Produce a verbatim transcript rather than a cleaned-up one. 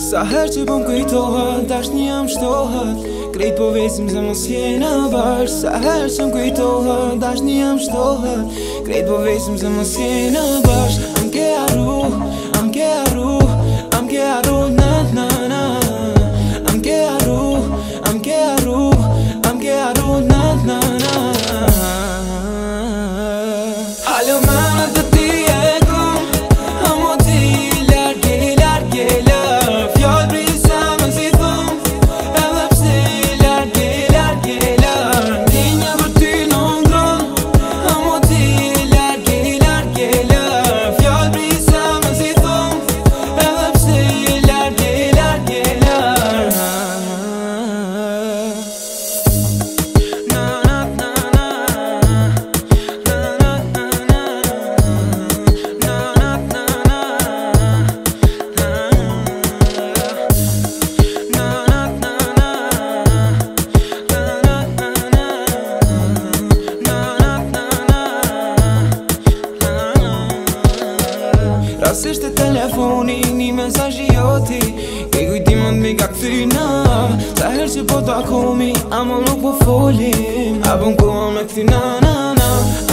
Sa her që pëm kujtohet, dashni jam shtohet Krejt po vesim se mos jena bash Sa her që më kujtohet, dashni jam shtohet Krejt po vesim se mos jena bash Am ke arru, am ke arru, am ke arru na na na Am ke arru, am ke arru, am ke arru na na na Halo mana të ti e kum Amo ti large, large, large Fjall brisa më si thum Edhe pse large, large, large Dinja për ty në ngron Amo ti large, large, large Fjall brisa më si thum Edhe pse large, large, large Na na na na Rasisht e telefoni, një mesazh i joti Ke kujtimën mi ka këthyna Sa her që po takomi, ama nuk po folim Apo m'kohon me këthy na na na